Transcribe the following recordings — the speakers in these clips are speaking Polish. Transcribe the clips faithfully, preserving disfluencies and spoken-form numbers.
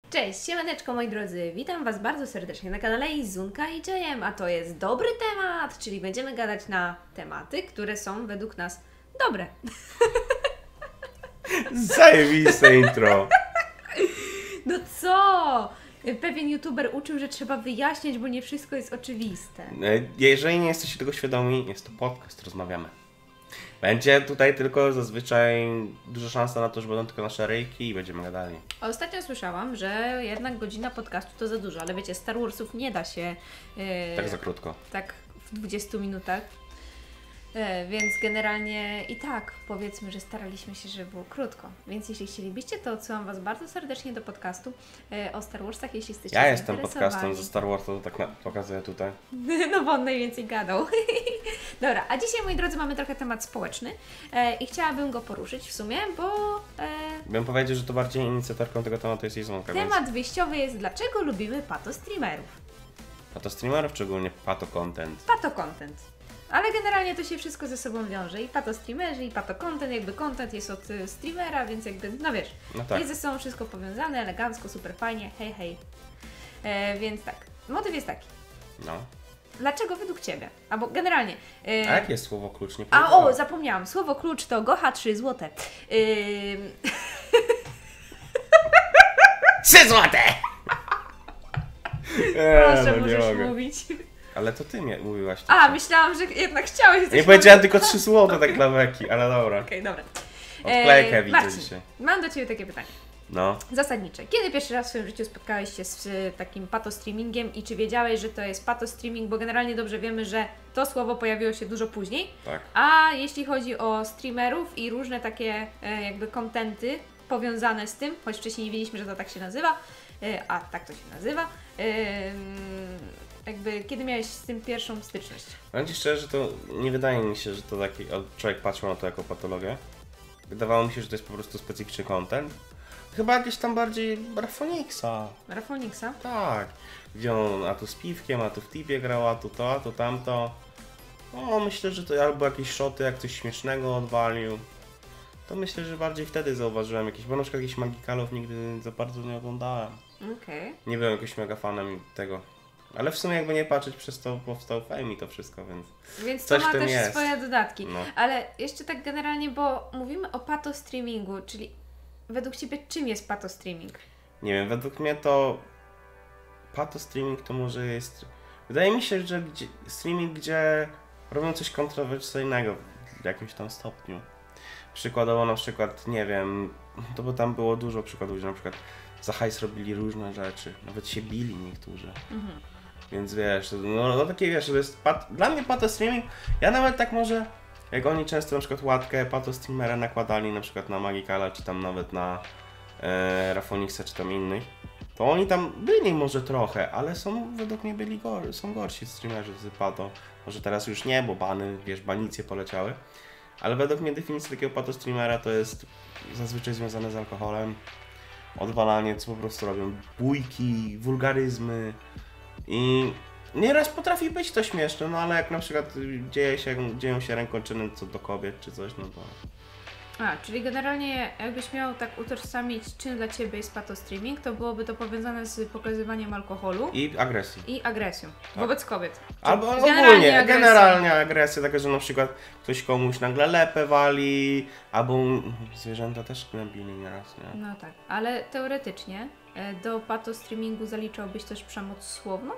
Cześć, siemaneczko moi drodzy, witam Was bardzo serdecznie na kanale Izunka i Jem, a to jest dobry temat, czyli będziemy gadać na tematy, które są według nas dobre. Zajebiste intro. No co? Pewien youtuber uczył, że trzeba wyjaśniać, bo nie wszystko jest oczywiste. Jeżeli nie jesteście tego świadomi, jest to podcast, rozmawiamy. Będzie tutaj tylko zazwyczaj duża szansa na to, że będą tylko nasze ryjki i będziemy gadali. Ostatnio słyszałam, że jednak godzina podcastu to za dużo, ale wiecie, Star Warsów nie da się... Yy, Tak za krótko. Tak w dwudziestu minutach. E, więc generalnie i tak powiedzmy, że staraliśmy się, żeby było krótko. Więc jeśli chcielibyście, to odsyłam Was bardzo serdecznie do podcastu e, o Star Warsach, jeśli jesteście Ja jestem zainteresowani. podcastem ze Star Wars, to tak na, pokazuję tutaj. No bo on najwięcej gadał. Dobra, a dzisiaj, moi drodzy, mamy trochę temat społeczny e, i chciałabym go poruszyć w sumie, bo... E, Bym powiedział, że to bardziej inicjatorką tego tematu jest Izunka. temat Więc... wyjściowy jest, dlaczego lubimy pato streamerów. Pato streamerów, szczególnie pato content. Pato content. Ale generalnie to się wszystko ze sobą wiąże. I pato streamerzy, i pato content, jakby content jest od y, streamera, więc jakby, no wiesz, No tak. jest ze sobą wszystko powiązane, elegancko, super fajnie, hej, hej. E, więc tak, motyw jest taki. No. Dlaczego według Ciebie? Albo generalnie. E, A jakie jest słowo klucz? Nie a powiedziałem. o, zapomniałam, słowo klucz to gocha trzy złote. Ym... Trzy złote! Proszę, no, nie możesz mogę. mówić. Ale to ty mnie mówiłaś. A, myślałam, że jednak chciałeś coś Nie powiedziałem powiedzieć. tylko trzy złote tak dla beki, ale dobra. Okej, dobra. Odklejkę E, widzę Marcin, dzisiaj. mam do Ciebie takie pytanie. No. Zasadnicze. Kiedy pierwszy raz w swoim życiu spotkałeś się z y, takim pato streamingiem i czy wiedziałeś, że to jest pato streaming, bo generalnie dobrze wiemy, że to słowo pojawiło się dużo później, Tak. a jeśli chodzi o streamerów i różne takie e, jakby kontenty powiązane z tym, choć wcześniej nie wiedzieliśmy, że to tak się nazywa, e, a tak to się nazywa, e, jakby kiedy miałeś z tym pierwszą styczność? Powiem Ci szczerze, że to nie wydaje mi się, że to taki człowiek patrzył na to jako patologię. Wydawało mi się, że to jest po prostu specyficzny content. Chyba gdzieś tam bardziej Rafoniksa. Rafoniksa? Tak. Gdzie on a tu z piwkiem, a tu w tipie grał, a tu to, a tu tamto. No myślę, że to albo jakieś szoty, jak coś śmiesznego odwalił. To myślę, że bardziej wtedy zauważyłem jakieś, bo na przykład jakichś Magikalów nigdy za bardzo nie oglądałem. Okej. Okay. Nie byłem jakoś mega fanem tego. Ale w sumie jakby nie patrzeć, przez to powstał Fame i to wszystko, więc... Więc to coś ma w tym też jest. swoje dodatki. No. Ale jeszcze tak generalnie, bo mówimy o pato streamingu, czyli według Ciebie czym jest pato streaming? Nie wiem, według mnie to pato streaming to może jest... Wydaje mi się, że gdzie, streaming, gdzie robią coś kontrowersyjnego w jakimś tam stopniu. Przykładowo na przykład, nie wiem, to bo tam było dużo przykładów, że na przykład za hajs robili różne rzeczy, nawet się bili niektórzy. Mhm. Więc wiesz, no, no takie wiesz, to jest pat... dla mnie pato streaming, ja nawet tak może, jak oni często na przykład łatkę pato streamera nakładali na przykład na Magikala, czy tam nawet na e, Rafoniksa, czy tam innych, to oni tam byli może trochę, ale są, według mnie byli gor są gorsi streamerzy z pato. Może teraz już nie, bo bany, wiesz, banicje poleciały. Ale według mnie definicja takiego pato streamera to jest zazwyczaj związane z alkoholem. Odwalanie, co po prostu robią bójki, wulgaryzmy i nieraz potrafi być to śmieszne, no ale jak na przykład dzieje się, dzieją się rękoczyny co do kobiet czy coś, no to... A, czyli generalnie jakbyś miał tak utożsamić, czym dla Ciebie jest pato streaming, to byłoby to powiązane z pokazywaniem alkoholu I agresji. i agresją Tak. wobec kobiet. Albo generalnie ogólnie, agresja. generalnie agresja, taka, że na przykład ktoś komuś nagle lepę wali, albo zwierzęta też gnębili nieraz, nie? No tak, ale teoretycznie e, do pato streamingu zaliczałbyś też przemoc słowną?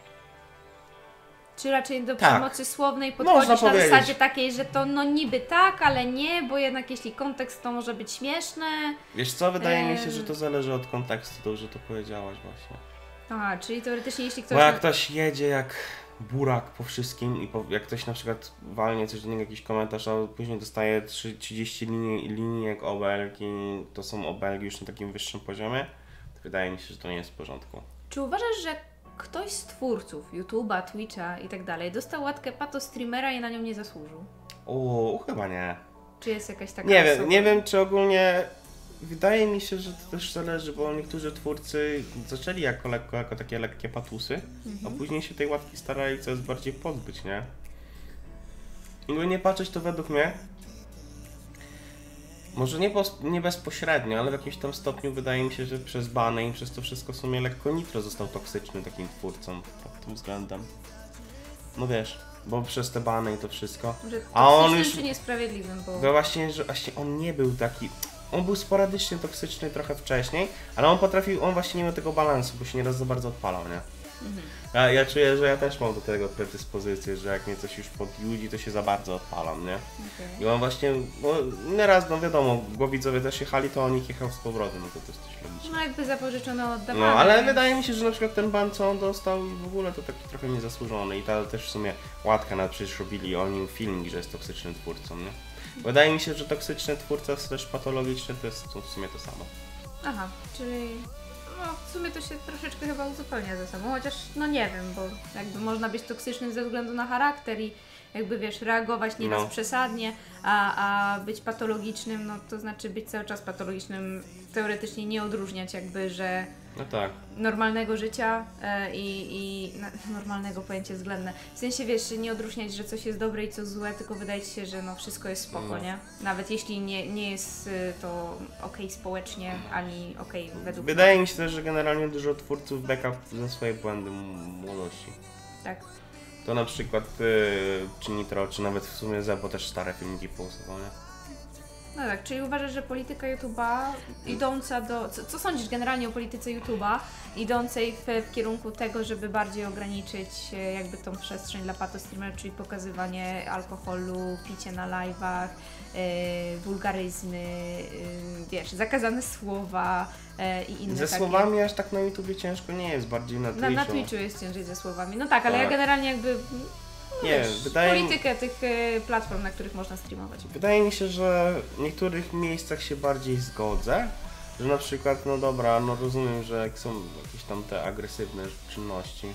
Czy raczej do Tak. przemocy słownej podchodzisz Można na powiedzieć. zasadzie takiej, że to no niby tak, ale nie, bo jednak jeśli kontekst to może być śmieszne. Wiesz co, wydaje mi się, Em. że to zależy od kontekstu, dobrze to powiedziałaś właśnie. A, czyli teoretycznie jeśli ktoś... Bo jak ktoś jedzie jak burak po wszystkim i po, jak ktoś na przykład walnie coś do niego, jakiś komentarz, a później dostaje trzydzieści linii, linijek obelg i to są obelgi już na takim wyższym poziomie, to wydaje mi się, że to nie jest w porządku. Czy uważasz, że ktoś z twórców YouTube'a, Twitcha i tak dalej dostał łatkę pato streamera i na nią nie zasłużył? O, chyba nie. Czy jest jakaś taka Nie wiem, osoba? nie wiem czy ogólnie, wydaje mi się, że to też zależy, bo niektórzy twórcy zaczęli jako, lekko, jako takie lekkie patusy, Mhm. a później się tej łatki starali coraz bardziej pozbyć, nie? Jakby nie patrzeć, to według mnie Może nie, pos- nie bezpośrednio, ale w jakimś tam stopniu wydaje mi się, że przez bany i przez to wszystko w sumie lekko Nitro został toksyczny takim twórcą pod tym względem. No wiesz, bo przez te bany i to wszystko. Że A on toksycznym już... czy niesprawiedliwym, bo... Bo właśnie, że właśnie on nie był taki... On był sporadycznie toksyczny trochę wcześniej, ale on potrafił, on właśnie nie miał tego balansu, bo się nieraz za bardzo odpalał, nie? Mhm. Ja, ja czuję, że ja też mam do tego predyspozycję, że jak mnie coś już podjudzi, to się za bardzo odpalam, nie? Okay. I on właśnie, bo nieraz, no wiadomo, bo widzowie też jechali, to on ich jechał z powrotem, no to to jest coś logiczne. No jakby zapożyczone oddawane. No, ale wydaje mi się, że na przykład ten ban, co on dostał i w ogóle to taki trochę niezasłużony i ta też w sumie łatka, nawet przecież robili o nim filmik, że jest toksycznym twórcą, nie? Wydaje mi się, że toksyczny twórca slash patologiczny to jest w sumie to samo. Aha, czyli no w sumie to się troszeczkę chyba uzupełnia ze sobą, chociaż no nie wiem, bo jakby można być toksycznym ze względu na charakter i jakby wiesz, reagować nieraz No. przesadnie, a, a być patologicznym, no to znaczy być cały czas patologicznym, teoretycznie nie odróżniać jakby, że No tak. normalnego życia e, i, i na, normalnego pojęcie względne. W sensie wiesz, nie odróżniać, że coś jest dobre i co złe, tylko wydaje ci się, że no wszystko jest spoko, No. nie? Nawet jeśli nie, nie jest y, to okej społecznie, ani okej według Wydaje mi się też, że generalnie dużo twórców backup za swoje błędy m- młodości. Tak. To na przykład yy, czy Nitro, czy nawet w sumie Zebo też stare filmiki pousuwał, nie? No tak, czyli uważasz, że polityka YouTube'a idąca do... Co, co sądzisz generalnie o polityce YouTube'a idącej w, w kierunku tego, żeby bardziej ograniczyć e, jakby tą przestrzeń dla patostreamerów, czyli pokazywanie alkoholu, picie na live'ach, e, wulgaryzmy, e, wiesz, zakazane słowa e, i inne Ze takie. słowami aż tak na YouTubie ciężko nie jest, bardziej na Twitchu. Na, na Twitchu jest ciężej ze słowami. No tak, ale Tak. ja generalnie jakby... No, Nie, wiesz, wydaje mi- politykę tych e, platform, na których można streamować. Wydaje mi się, że w niektórych miejscach się bardziej zgodzę, że na przykład, no dobra, no rozumiem, że jak są jakieś tam te agresywne czynności,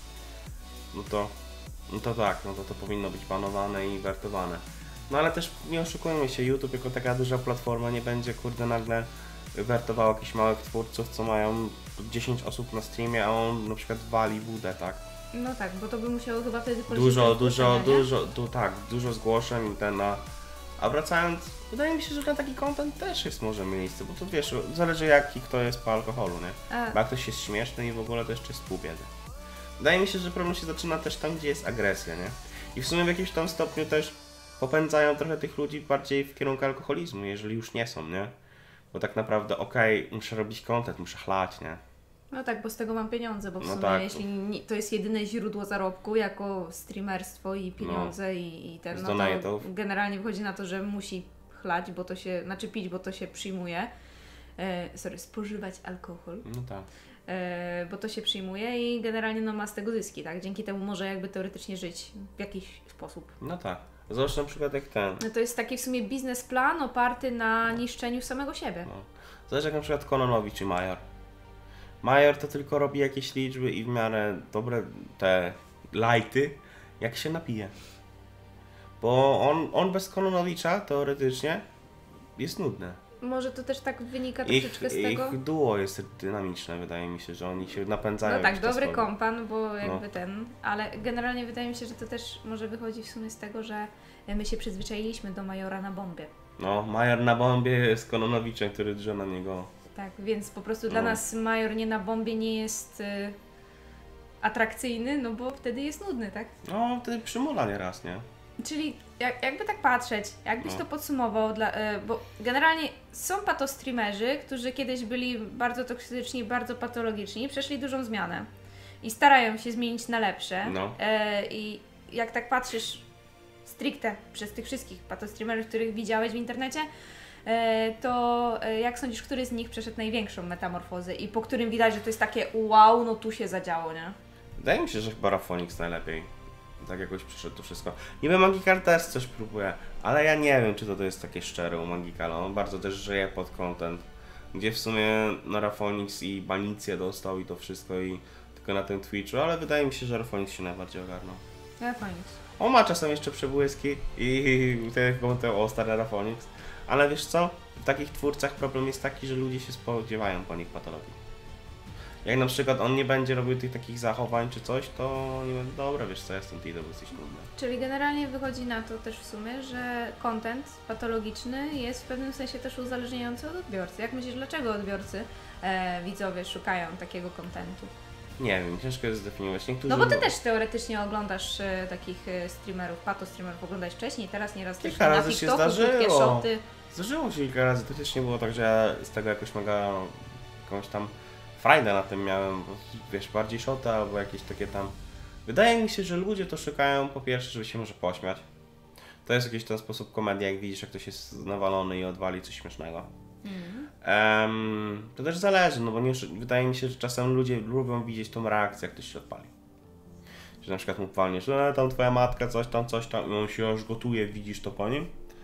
no to, no to tak, no to to powinno być banowane i wertowane. No ale też nie oszukujmy się, YouTube jako taka duża platforma nie będzie, kurde, nagle wertował jakichś małych twórców, co mają dziesięć osób na streamie, a on na przykład wali wódę, tak? No tak, bo to by musiało chyba wtedy polecieć Dużo, do dużo, zgłoszenia, nie? dużo, du, tak, dużo zgłoszeń i ten, a, a wracając, wydaje mi się, że na taki content też jest może miejsce, bo to wiesz, zależy jaki kto jest po alkoholu, nie? A, Bo jak ktoś jest śmieszny i w ogóle to jeszcze jest pół biedy. Wydaje mi się, że problem się zaczyna też tam, gdzie jest agresja, nie? I w sumie w jakimś tam stopniu też popędzają trochę tych ludzi bardziej w kierunku alkoholizmu, jeżeli już nie są, nie? Bo tak naprawdę, okej, okay, muszę robić content, muszę chlać, nie? no tak, bo z tego mam pieniądze, bo w No sumie tak. jeśli nie, to jest jedyne źródło zarobku jako streamerstwo i pieniądze i, i ten, Z no to donate'ów. generalnie wychodzi na to, że musi chlać, bo to się, znaczy pić, bo to się przyjmuje, e, sorry, spożywać alkohol, No tak. e, bo to się przyjmuje i generalnie no ma z tego zyski, tak? Dzięki temu może jakby teoretycznie żyć w jakiś sposób. No tak. Zobacz na przykład jak ten. No to jest taki w sumie biznesplan oparty na niszczeniu samego siebie. No. Zobacz jak na przykład Kononowi czy Major. Major to tylko robi jakieś liczby i w miarę dobre te lighty, jak się napije. Bo on, on bez Kononowicza teoretycznie jest nudny. Może to też tak wynika Ich, troszeczkę z tego... ich duo jest dynamiczne, wydaje mi się, że oni się napędzają. No tak, jakoś dobry czasowo. kompan, bo jakby No. ten, ale generalnie wydaje mi się, że to też może wychodzi w sumie z tego, że my się przyzwyczailiśmy do Majora na bombie. No, Major na bombie jest Kononowiczem, który drze na niego. Tak, więc po prostu dla No. nas Major nie na bombie nie jest y, atrakcyjny, no bo wtedy jest nudny, tak? No, wtedy przymula nieraz, nie? Czyli jak, jakby tak patrzeć, jakbyś No. to podsumował, dla, y, bo generalnie są patostreamerzy, którzy kiedyś byli bardzo toksyczni, bardzo patologiczni, przeszli dużą zmianę i starają się zmienić na lepsze. No. E, I jak tak patrzysz stricte przez tych wszystkich patostreamerów, których widziałeś w internecie, e, to e, jak sądzisz, który z nich przeszedł największą metamorfozę i po którym widać, że to jest takie wow, no tu się zadziało, nie? Wydaje mi się, że chyba Rafonix najlepiej. Tak jakoś przyszedł to wszystko. Niby Magikal też coś próbuje, ale ja nie wiem, czy to, to jest takie szczere u Magikala. On bardzo też żyje pod content, gdzie w sumie na Rafonix i banicję dostał i to wszystko i tylko na tym Twitchu, ale wydaje mi się, że Rafonix się najbardziej ogarnął. Ja fajnie. On ma czasem jeszcze przebłyski i tak jak komentował o stary Rafonix, ale wiesz co? W takich twórcach problem jest taki, że ludzie się spodziewają po nich patologii. Jak na przykład on nie będzie robił tych takich zachowań czy coś, to nie będę, dobra, wiesz co, jestem ty, to jesteś nudny. Czyli generalnie wychodzi na to też w sumie, że content patologiczny jest w pewnym sensie też uzależniający od odbiorcy. Jak myślisz, dlaczego odbiorcy, e, widzowie szukają takiego contentu? Nie wiem, ciężko jest zdefiniować. Niektórzy... No bo ty też teoretycznie oglądasz e, takich e, streamerów, pato streamerów oglądałeś wcześniej, teraz nieraz też Kilka na razy się TikToku, krótkie zdarzyło. shoty. Zdarzyło się kilka razy, to też nie było tak, że ja z tego jakoś mega jakąś tam frajdę na tym miałem, bo, wiesz, bardziej shota albo jakieś takie tam... Wydaje mi się, że ludzie to szukają po pierwsze, żeby się może pośmiać. To jest jakiś ten sposób komedii, jak widzisz, jak ktoś jest nawalony i odwali coś śmiesznego. Mm. Um, to też zależy, no bo nie, wydaje mi się, że czasem ludzie lubią widzieć tą reakcję, jak ktoś się odpali. Że na przykład mu walniesz, e, tam twoja matka, coś tam, coś tam, i on się aż gotuje, widzisz to po nim.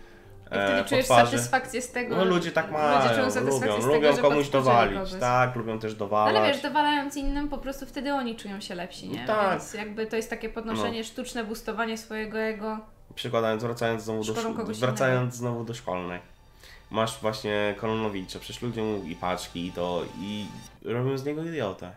I wtedy E, czujesz twarzy. satysfakcję z tego. No ludzie tak mają, ludzie czują satysfakcję lubią, z tego, lubią że komuś podkurzyli dowalić, kogoś. tak, lubią też dowalać. Ale wiesz, dowalając innym, po prostu wtedy oni czują się lepsi, nie? No tak. Więc jakby to jest takie podnoszenie, No. sztuczne boostowanie swojego ego. Przykładając, wracając znowu do, Szkolą kogoś wracając znowu do szkolnej. Masz właśnie Kononowicza, przecież ludzie mu i paczki i to, i robią z niego idiotę.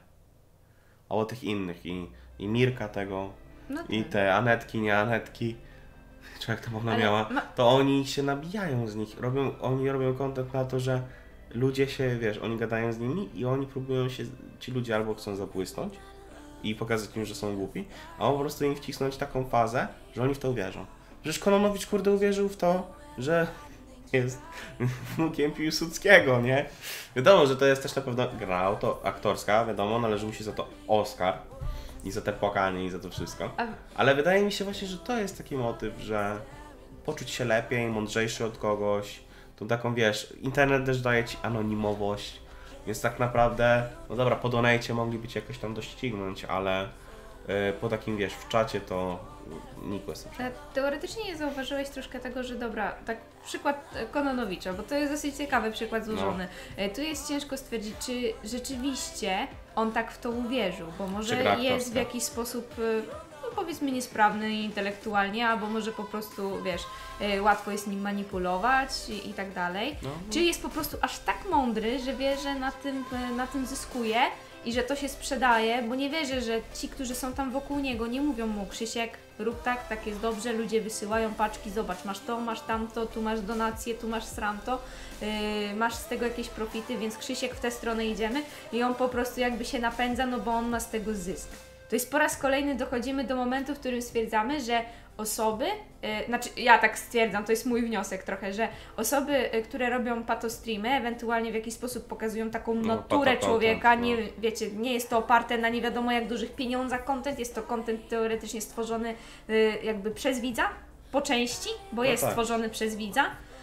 Albo tych innych, i, i Mirka tego, No i tak. te Anetki, nie Anetki, czy jak tam ona Ale miała, ma- to oni się nabijają z nich, robią, oni robią content na to, że ludzie się, wiesz, oni gadają z nimi i oni próbują się, ci ludzie albo chcą zabłysnąć i pokazać im, że są głupi, a on po prostu im wcisnąć taką fazę, że oni w to uwierzą. Przecież Kononowicz, kurde, uwierzył w to, że jest wnukiem Piłsudskiego, nie? Wiadomo, że to jest też na pewno gra auto aktorska, wiadomo, należy mu się za to Oscar i za te płakanie i za to wszystko. A, Ale wydaje mi się właśnie, że to jest taki motyw, że poczuć się lepiej, mądrzejszy od kogoś, tą taką, wiesz, internet też daje ci anonimowość, więc tak naprawdę, no dobra, po donajcie mogliby cię jakoś tam doścignąć, ale yy, po takim, wiesz, w czacie to nikt jest a teoretycznie nie zauważyłeś troszkę tego, że dobra, tak przykład e, Kononowicza, bo to jest dosyć ciekawy przykład złożony. E, Tu jest ciężko stwierdzić, czy rzeczywiście on tak w to uwierzył, bo może Czy gra jest w aktorska. jakiś sposób, e, no powiedzmy, niesprawny intelektualnie, albo może po prostu, wiesz, e, łatwo jest nim manipulować i, i tak dalej. No, Czy jest po prostu aż tak mądry, że wie, że na tym, e, na tym zyskuje i że to się sprzedaje, bo nie wierzę, że ci, którzy są tam wokół niego, nie mówią mu: Krzysiek, rób tak, tak jest dobrze, ludzie wysyłają paczki, zobacz, masz to, masz tamto, tu masz donacje, tu masz sramto, yy, masz z tego jakieś profity, więc Krzysiek, w tę stronę idziemy, i on po prostu jakby się napędza, no bo on ma z tego zysk. To jest po raz kolejny dochodzimy do momentu, w którym stwierdzamy, że osoby, yy, znaczy ja tak stwierdzam, to jest mój wniosek trochę, że osoby, yy, które robią patostreamy, ewentualnie w jakiś sposób pokazują taką No, naturę pato człowieka, content, no. nie, wiecie, nie jest to oparte na nie wiadomo jak dużych pieniądzach content, jest to content teoretycznie stworzony y, jakby przez widza, po części, bo No jest tak. stworzony przez widza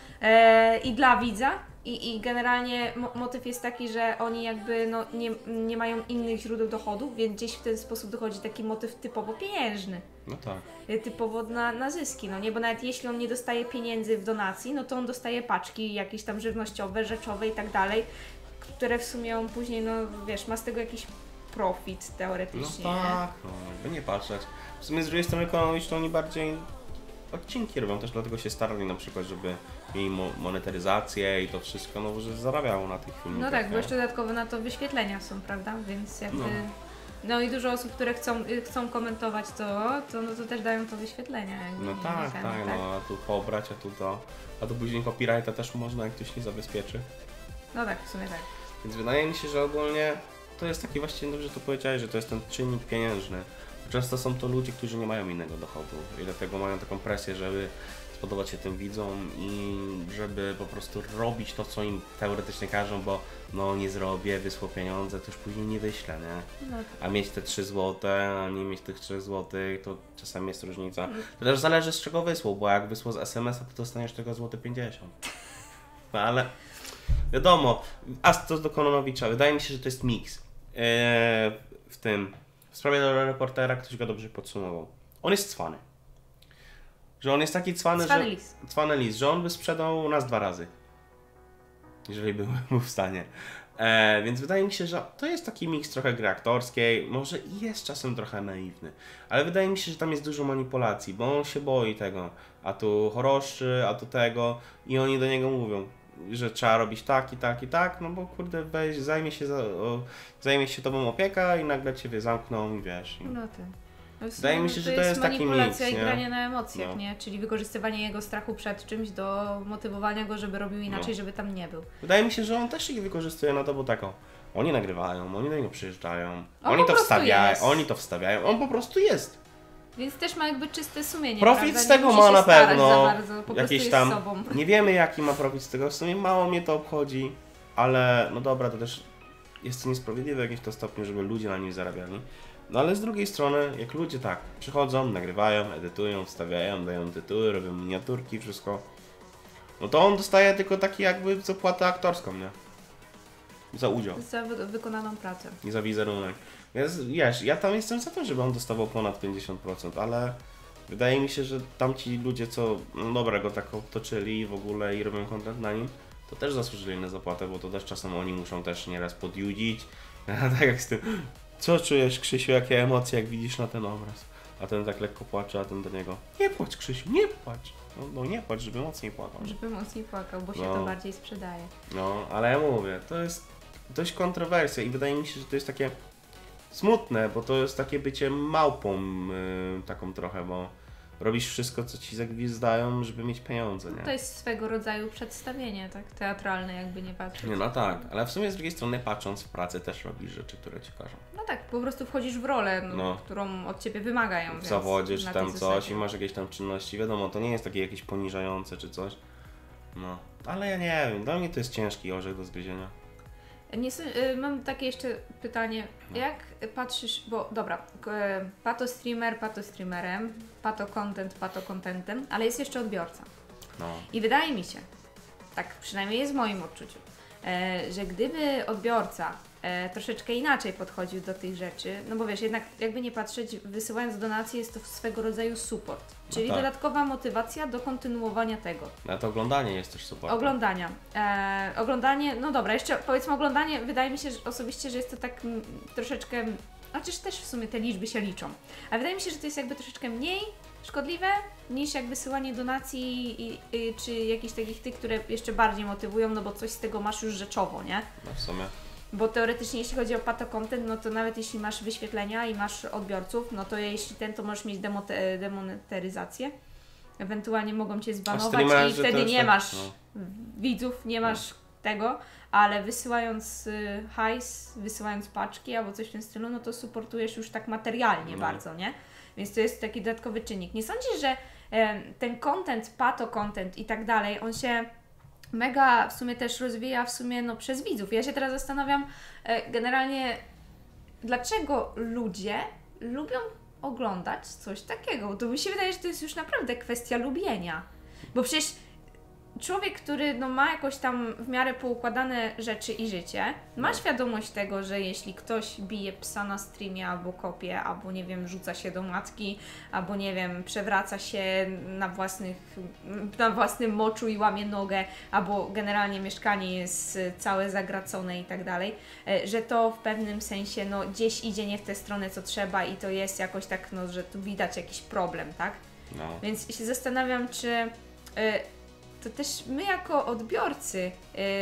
e, i dla widza. I, I generalnie mo motyw jest taki, że oni jakby no, nie, nie mają innych źródeł dochodu, więc gdzieś w ten sposób dochodzi taki motyw typowo pieniężny, no tak. y, typowo na, na zyski, no nie? Bo nawet jeśli on nie dostaje pieniędzy w donacji, no to on dostaje paczki jakieś tam żywnościowe, rzeczowe i tak dalej, które w sumie on później, no wiesz, ma z tego jakiś profit No teoretycznie. tak, no, jakby nie patrzeć. W sumie z drugiej strony Kononowicz to oni bardziej odcinki robią, też dlatego się starali na przykład, żeby mieli mo monetaryzację i to wszystko, no bo że zarabiało na tych filmach. No tak, bo jeszcze dodatkowo na to wyświetlenia są, prawda? Więc jakby... No. No i dużo osób, które chcą, y, chcą komentować to, to, no to też dają to wyświetlenia. Jakby, No nie, tak, nie ten, tak, no a tu pobrać, a tu to, a tu później copyrighta też można, jak ktoś nie zabezpieczy. No tak, w sumie tak. Więc wydaje mi się, że ogólnie to jest taki właśnie, dobrze to powiedziałeś, że to jest ten czynnik pieniężny. Często są to ludzie, którzy nie mają innego dochodu i dlatego mają taką presję, żeby spodobać się tym widzom i żeby po prostu robić to, co im teoretycznie każą, bo no nie zrobię, wysłał pieniądze, to już później nie wyślę, nie? No, A mieć te trzy złote, a nie mieć tych trzech złotych, to czasami jest różnica. To też zależy, z czego wysłał, bo jak wysłał z es em es a, to dostaniesz tego złote pięćdziesiąt. No ale wiadomo, a co do Kononowicza, wydaje mi się, że to jest miks. Eee, w tym, w sprawie do reportera ktoś go dobrze podsumował. On jest cwany. Że on jest taki cwany, Cwany że... lis. Cwany lis, że on by sprzedał nas dwa razy. Jeżeli był, był w stanie. E, więc wydaje mi się, że to jest taki miks trochę gry aktorskiej, może i jest czasem trochę naiwny, ale wydaje mi się, że tam jest dużo manipulacji, bo on się boi tego, a tu choroszczy, a tu tego i oni do niego mówią: że trzeba robić tak i tak i tak, no bo kurde, weź, zajmie się, za, o, zajmie się tobą opieka i nagle ciebie zamkną i wiesz. I... No tak. No Wydaje mi się, że to jest taki mix, manipulacja i nie? granie na emocjach, No. nie? Czyli wykorzystywanie jego strachu przed czymś do motywowania go, żeby robił inaczej, No. żeby tam nie był. Wydaje mi się, że on też ich wykorzystuje na to, bo taką. Oni nagrywają, oni do niego przyjeżdżają, On oni po to prostu wstawiają, jest. oni to wstawiają, on po prostu jest. Więc też ma jakby czyste sumienie. Profit prawda? z Nie tego musi ma się na starać pewno za bardzo, po prostu jakieś jest tam, sobą. nie wiemy jaki ma profit z tego, w sumie mało mnie to obchodzi, ale no dobra, to też jest to niesprawiedliwe w jakimś to stopniu, żeby ludzie na nim zarabiali. No ale z drugiej strony, jak ludzie tak przychodzą, nagrywają, edytują, wstawiają, dają tytuły, robią miniaturki, wszystko, no to on dostaje tylko taki jakby zapłatę aktorską, nie? Za udział Za wy wykonaną pracę. i za wizerunek. Więc wiesz, ja tam jestem za to, żeby on dostawał ponad pięćdziesiąt procent, ale wydaje mi się, że tamci ludzie, co no dobra, go tak otoczyli w ogóle i robią content na nim, to też zasłużyli na zapłatę, bo to też czasem oni muszą też nieraz podjudzić. Tak jak z tym, co czujesz, Krzysiu, jakie emocje, jak widzisz na ten obraz? A ten tak lekko płacze, a ten do niego, nie płacz, Krzysiu, nie płacz. No, no nie płacz, żeby mocniej płakał. Żeby mocniej płakał, bo się No. to bardziej sprzedaje. No, ale ja mówię, to jest dość kontrowersja i wydaje mi się, że to jest takie smutne, bo to jest takie bycie małpą yy, taką trochę, bo robisz wszystko, co ci zagwizdają, żeby mieć pieniądze, nie? To jest swego rodzaju przedstawienie, tak? Teatralne, jakby nie patrzeć. Nie, no tak, ale w sumie z drugiej strony patrząc w pracy też robisz rzeczy, które ci każą. No tak, po prostu wchodzisz w rolę, no, No. którą od ciebie wymagają. W więc zawodzie czy na tam tej coś zasadzie. i masz jakieś tam czynności, wiadomo, to nie jest takie jakieś poniżające czy coś. No, ale ja nie wiem, dla mnie to jest ciężki orzech do zgryzienia. Nie, s- y, mam takie jeszcze pytanie. No. Jak patrzysz, bo dobra, k- y, pato streamer, pato streamerem, pato content, pato contentem, ale jest jeszcze odbiorca. No, I wydaje mi się, tak przynajmniej jest w moim odczuciu, e, że gdyby odbiorca e, troszeczkę inaczej podchodził do tych rzeczy, no bo wiesz, jednak jakby nie patrzeć, wysyłając donacje jest to swego rodzaju support, czyli tak. dodatkowa motywacja do kontynuowania tego. ale to oglądanie jest też super. Oglądania. E, oglądanie, no dobra, jeszcze powiedzmy oglądanie, wydaje mi się że osobiście, że jest to tak mm, troszeczkę, chociaż też w sumie te liczby się liczą, ale wydaje mi się, że to jest jakby troszeczkę mniej szkodliwe niż jak wysyłanie donacji i, i, czy jakichś takich tych, które jeszcze bardziej motywują, no bo coś z tego masz już rzeczowo, nie? No w sumie. Bo teoretycznie jeśli chodzi o pato content, no to nawet jeśli masz wyświetlenia i masz odbiorców, no to jeśli ten, to możesz mieć demote- demonetyzację. Ewentualnie mogą Cię zbanować streamerzy i to wtedy jest nie tak, masz no. widzów, nie masz tego, ale wysyłając y, hajs, wysyłając paczki albo coś w tym stylu, no to supportujesz już tak materialnie No. bardzo, nie? Więc to jest taki dodatkowy czynnik. Nie sądzisz, że em, ten content, pato content i tak dalej, on się mega w sumie też rozwija w sumie no, przez widzów. Ja się teraz zastanawiam e, generalnie, dlaczego ludzie lubią oglądać coś takiego. Bo to mi się wydaje, że to jest już naprawdę kwestia lubienia. Bo przecież człowiek, który no, ma jakoś tam w miarę poukładane rzeczy i życie, ma No. świadomość tego, że jeśli ktoś bije psa na streamie albo kopie, albo nie wiem, rzuca się do matki, albo nie wiem, przewraca się na, własnych, na własnym moczu i łamie nogę, albo generalnie mieszkanie jest y, całe zagracone i tak dalej, y, że to w pewnym sensie no, gdzieś idzie nie w tę stronę, co trzeba i to jest jakoś tak, no, że tu widać jakiś problem, tak? No. Więc się zastanawiam, czy y, to też my jako odbiorcy y,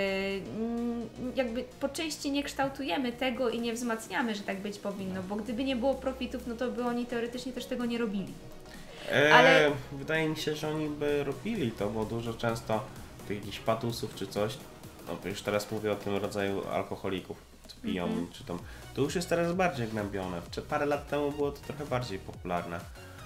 mm, jakby po części nie kształtujemy tego i nie wzmacniamy, że tak być powinno, bo gdyby nie było profitów, no to by oni teoretycznie też tego nie robili. E, Ale- Wydaje mi się, że oni by robili to, bo dużo często tych jakichś patusów czy coś, no to już teraz mówię o tym rodzaju alkoholików, co piją, Mhm. czy tam, to już jest teraz bardziej gnębione. Czy parę lat temu było to trochę bardziej popularne,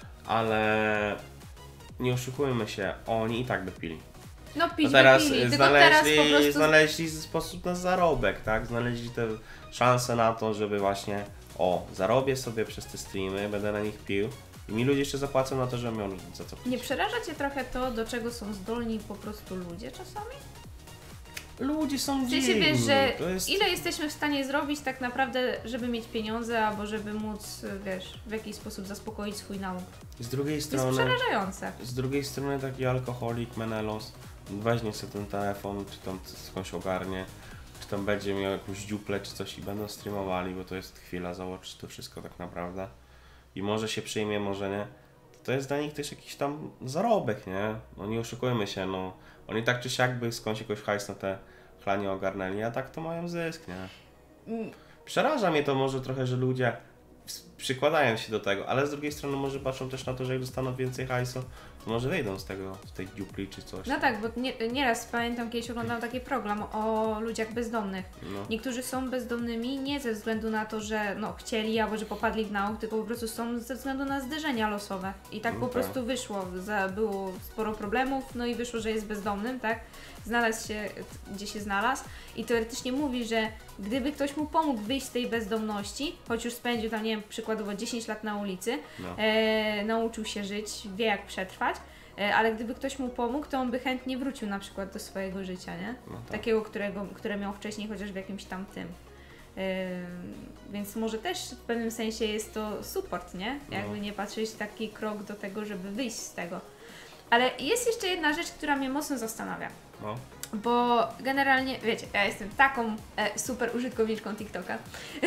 ale nie oszukujmy się, oni i tak by pili. No pić A teraz by pili, tylko znaleźli, teraz po prostu... znaleźli sposób na zarobek, tak? Znaleźli te szanse na to, żeby właśnie o, zarobię sobie przez te streamy, będę na nich pił i mi ludzie jeszcze zapłacą na to, że miał za co pić. Nie przeraża Cię trochę to, do czego są zdolni po prostu ludzie czasami? Ludzie są W sensie dziwni. wiesz, że To jest... ile jesteśmy w stanie zrobić tak naprawdę, żeby mieć pieniądze, albo żeby móc, wiesz, w jakiś sposób zaspokoić swój nauk. Z drugiej To jest strony, przerażające. z drugiej strony taki alkoholik, menelos, weźmie sobie ten telefon, czy tam skądś ogarnie, czy tam będzie miał jakąś dziuplę, czy coś i będą streamowali, bo to jest chwila, zobaczyć to wszystko tak naprawdę. I może się przyjmie, może nie. to jest dla nich też jakiś tam zarobek, nie? No nie oszukujmy się, no. Oni tak czy siak by skądś jakoś hajs na te chlanie ogarnęli, a tak to mają zysk, nie? Przeraża mnie to może trochę, że ludzie przykładają się do tego, ale z drugiej strony może patrzą też na to, że jak dostaną więcej hajsu, to może wyjdą z tego, z tej dziupli czy coś. No tak, bo nie, nieraz pamiętam, kiedyś oglądałam taki program o ludziach bezdomnych. No. Niektórzy są bezdomnymi nie ze względu na to, że no, chcieli albo że popadli w nauk, tylko po prostu są ze względu na zderzenia losowe. I tak No po tak. prostu wyszło. Za, było sporo problemów, no i wyszło, że jest bezdomnym, tak? Znalazł się, gdzie się znalazł i teoretycznie mówi, że gdyby ktoś mu pomógł wyjść z tej bezdomności, choć już spędził tam, nie wiem, przykładowo dziesięć lat na ulicy, No. e, nauczył się żyć, wie jak przetrwać, e, ale gdyby ktoś mu pomógł, to on by chętnie wrócił na przykład do swojego życia, nie? No tak. Takiego, którego, które miał wcześniej, chociaż w jakimś tam tym. E, więc może też w pewnym sensie jest to support, nie? Jakby No. nie patrzeć, taki krok do tego, żeby wyjść z tego. Ale jest jeszcze jedna rzecz, która mnie mocno zastanawia. No. Bo generalnie, wiecie, ja jestem taką e, super użytkowniczką TikToka.